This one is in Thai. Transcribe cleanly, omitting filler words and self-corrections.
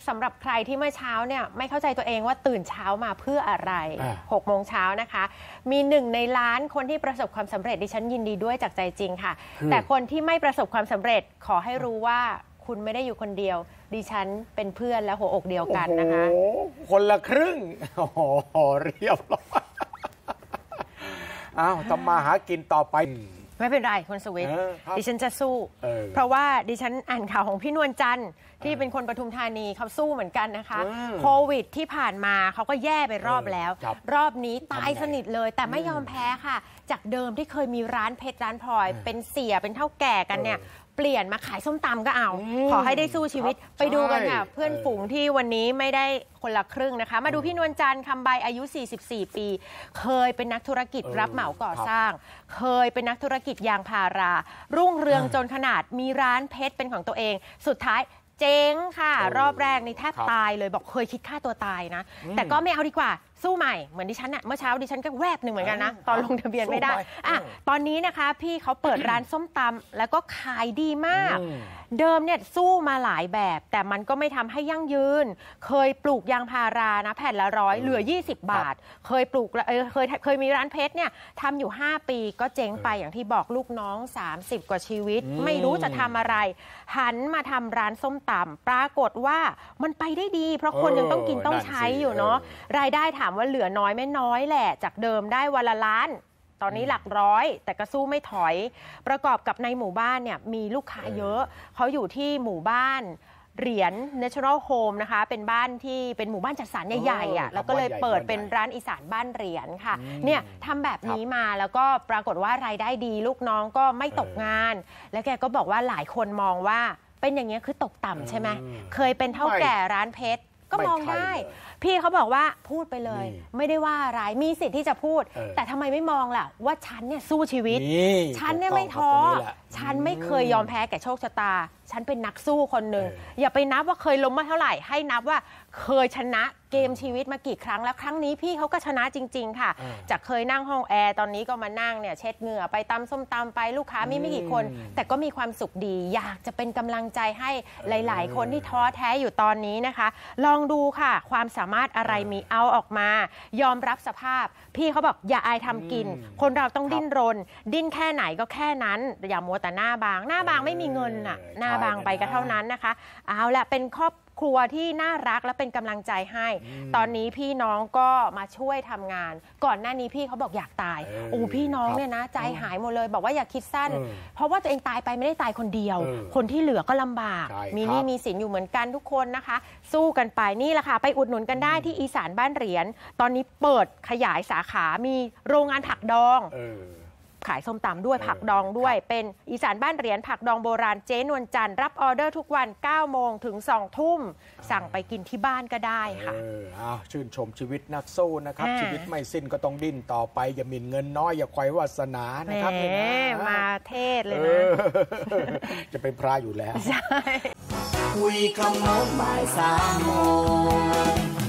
สำหรับใครที่เมื่อเช้าเนี่ยไม่เข้าใจตัวเองว่าตื่นเช้ามาเพื่ออะไร6 โมงเช้านะคะมี1 ในล้านคนที่ประสบความสำเร็จดิฉันยินดีด้วยจากใจจริงค่ะแต่คนที่ไม่ประสบความสำเร็จขอให้รู้ว่าคุณไม่ได้อยู่คนเดียวดิฉันเป็นเพื่อนและหัวอกเดียวกันนะคะคนละครึ่งโอ้โหเรียบร้อยอ้าวทำมาหากินต่อไปไม่เป็นไรคุณสวิทย์ดิฉันจะสู้เพราะว่าดิฉันอ่านข่าวของพี่นวลจันทร์ที่เป็นคนปทุมธานีเขาสู้เหมือนกันนะคะโควิดที่ผ่านมาเขาก็แย่ไปรอบแล้วรอบนี้ตายสนิทเลยแต่ไม่ยอมแพ้ค่ะจากเดิมที่เคยมีร้านเพชรร้านพลอยเป็นเสียเป็นเท่าแก่กันเนี่ยเปลี่ยนมาขายส้มตำก็เอาขอให้ได้สู้ชีวิตไปดูกันค่ะเพื่อนฝูงที่วันนี้ไม่ได้คนละครึ่งนะคะมาดูพี่นวลจันทร์คำใบอายุ44 ปีเคยเป็นนักธุรกิจรับเหมาก่อสร้างเคยเป็นนักธุรกิจยางพารารุ่งเรืองจนขนาดมีร้านเพชรเป็นของตัวเองสุดท้ายเจ๊งค่ะรอบแรกนี่แทบตายเลยบอกเคยคิดฆ่าตัวตายนะแต่ก็ไม่เอาดีกว่าสู้ใหม่เหมือนดิฉันเนี่ยเมื่อเช้าดิฉันก็แวบหนึ่งเหมือนกันนะตอนลงทะเบียนไม่ได้ตอนนี้นะคะพี่เขาเปิดร้านส้มตำแล้วก็ขายดีมากเดิมเนี่ยสู้มาหลายแบบแต่มันก็ไม่ทำให้ยั่งยืนเคยปลูกยางพารานะแผ่นละ100เหลือ20 บาทเคยปลูกเคยมีร้านเพชรเนี่ยทำอยู่5 ปีก็เจ๊งไปอย่างที่บอกลูกน้อง30 กว่าชีวิตไม่รู้จะทำอะไรหันมาทำร้านส้มตำปรากฏว่ามันไปได้ดีเพราะคนยังต้องกินต้องใช้อยู่เนาะรายได้ถามว่าเหลือน้อยไม่น้อยแหละจากเดิมได้วันละล้านตอนนี้หลักร้อยแต่ก็สู้ไม่ถอยประกอบกับในหมู่บ้านเนี่ยมีลูกค้าเยอะเขาอยู่ที่หมู่บ้านเหรียญ Natural Home นะคะเป็นบ้านที่เป็นหมู่บ้านจัดสรรใหญ่ๆอ่ะแล้วก็เลยเปิดเป็นร้านอีสานบ้านเหรียญค่ะเนี่ยทำแบบนี้มาแล้วก็ปรากฏว่ารายได้ดีลูกน้องก็ไม่ตกงานแล้วแกก็บอกว่าหลายคนมองว่าเป็นอย่างเงี้ยคือตกต่ำใช่ไหมเคยเป็นเท่าแก่ร้านเพชรก็มองได้พี่เขาบอกว่าพูดไปเลยไม่ได้ว่าอะไรมีสิทธิ์ที่จะพูดแต่ทำไมไม่มองล่ะว่าฉันเนี่ยสู้ชีวิตฉันเนี่ยไม่ท้อฉันไม่เคยยอมแพ้แก่โชคชะตาฉันเป็นนักสู้คนหนึ่งอย่าไปนับว่าเคยล้มมาเท่าไหร่ให้นับว่าเคยชนะเกมชีวิตมากี่ครั้งแล้วครั้งนี้พี่เขาก็ชนะจริงๆค่ะจากเคยนั่งห้องแอร์ตอนนี้ก็มานั่งเนี่ยเช็ดเหงื่อไปตำส้มตำไปลูกค้ามีไม่กี่คนแต่ก็มีความสุขดีอยากจะเป็นกำลังใจให้หลายๆคนที่ท้อแท้อยู่ตอนนี้นะคะลองดูค่ะความสามารถอะไรมีเอาออกมายอมรับสภาพพี่เขาบอกอย่าอายทำกินคนเราต้องดิ้นรนดิ้นแค่ไหนก็แค่นั้นอย่ามัวแต่หน้าบางไม่มีเงินน่ะหน้าบางไปก็เท่านั้นนะคะเอาละเป็นครอบครัวที่น่ารักและเป็นกำลังใจให้ตอนนี้พี่น้องก็มาช่วยทำงานก่อนหน้านี้พี่เขาบอกอยากตายพี่น้องเนี่ยนะใจหายหมดเลยบอกว่าอย่าคิดสั้นเพราะว่าตัวเองตายไปไม่ได้ตายคนเดียวคนที่เหลือก็ลำบากมีหนี้มีสินอยู่เหมือนกันทุกคนนะคะสู้กันไปนี่แหละค่ะไปอุดหนุนกันได้ที่อีสานบ้านเหรียญตอนนี้เปิดขยายสาขามีโรงงานผักดองขายส้มตำด้วยผักดองด้วยเป็นอีสานบ้านเหรียญผักดองโบราณเจ๊นวลจันทร์รับออเดอร์ทุกวัน 9 โมงถึง 2 ทุ่มสั่งไปกินที่บ้านก็ได้ค่ะชื่นชมชีวิตนักสู้นะครับชีวิตไม่สิ้นก็ต้องดิ้นต่อไปอย่าหมิ่นเงินน้อยอย่าคอยวาสนานะครับมาเทศเลยนะจะเป็นพระอยู่แล้วใช่คุยคำโน้นบ่าย3 โมง